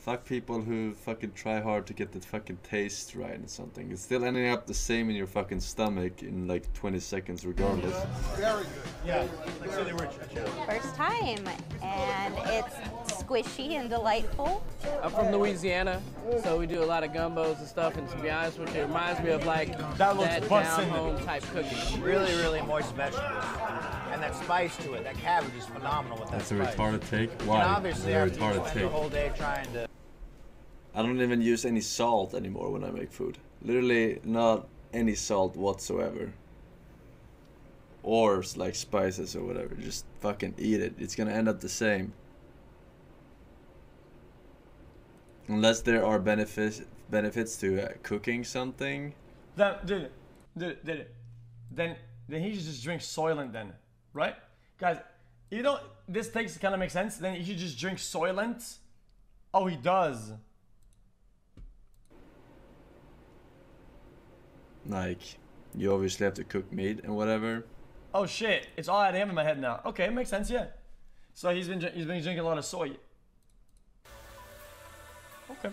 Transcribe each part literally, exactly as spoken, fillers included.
Fuck people who fucking try hard to get the fucking taste right and something. It's still ending up the same in your fucking stomach in like twenty seconds regardless. Very good. Yeah, like say they were First time, and it's squishy and delightful. I'm from Louisiana, so we do a lot of gumbos and stuff, and to be honest with you, it reminds me of like that, that down-home type cooking. Really, really moist vegetables. And that spice to it, that cabbage is phenomenal with that That's spice. a retarded take? Why? And obviously, a after you retarded spend take. the whole day trying to... I don't even use any salt anymore when I make food. Literally not any salt whatsoever. Or like spices or whatever. Just fucking eat it. It's gonna end up the same. Unless there are benefits benefits to uh, cooking something. Then, dude, dude, dude, then then he should just drink Soylent then, right? Guys, you know this takes kind of makes sense. Then he should just drink Soylent. Oh, he does. Like, you obviously have to cook meat and whatever. Oh shit! It's all I have in my head now. Okay, makes sense. Yeah. So he's been he's been drinking a lot of soy. Okay.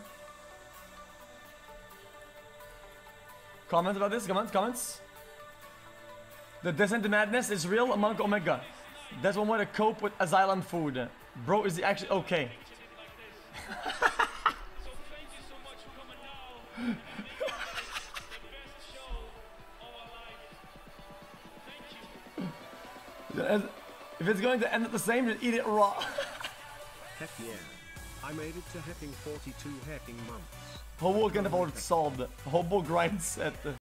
Comments about this? Comments? Comments? The descent to madness is real among Omega. That's one way to cope with asylum food. Bro, is he actually okay? If it's going to end up the same, just eat it raw. Heck yeah. I made it to hacking forty-two hacking months. Hobo can afford solved. Hobo grind set.